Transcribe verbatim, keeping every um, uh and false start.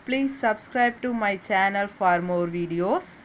Please subscribe to my channel for more videos.